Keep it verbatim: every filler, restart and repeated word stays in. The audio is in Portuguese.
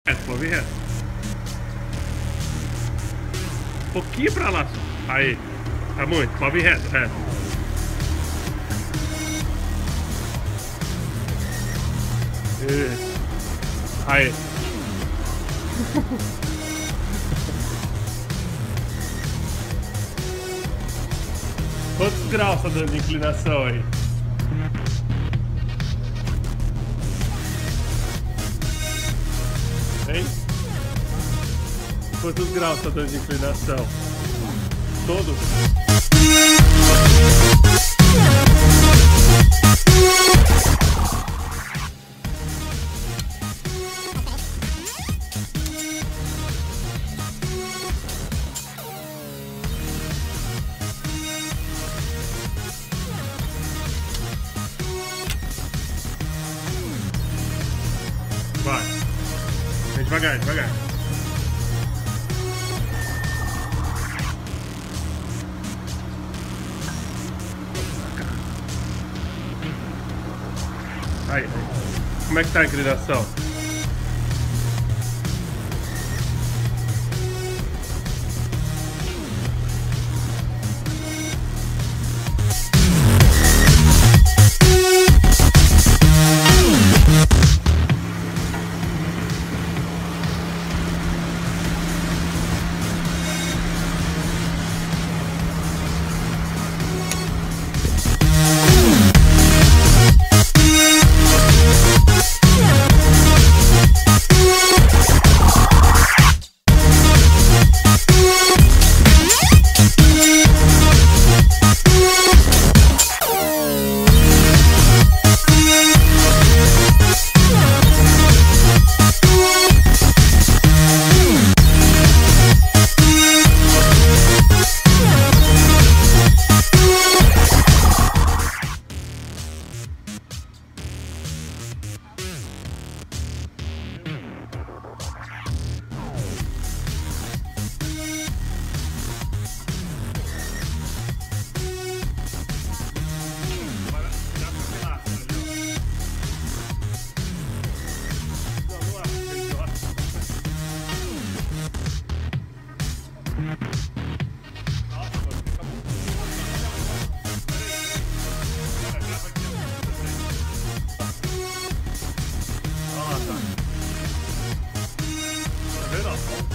Reto, pô, vem reto. Um pouquinho pra lá só. Aí. Tá muito. Pode vir reto, reto. Isso. Aí. Quantos graus tá dando de inclinação aí? Hein? Quantos graus tá dando de inclinação? Todos? Vai. Vem devagar, devagar. Aí, aí. Como é que tá a inclinação? Tá vendo?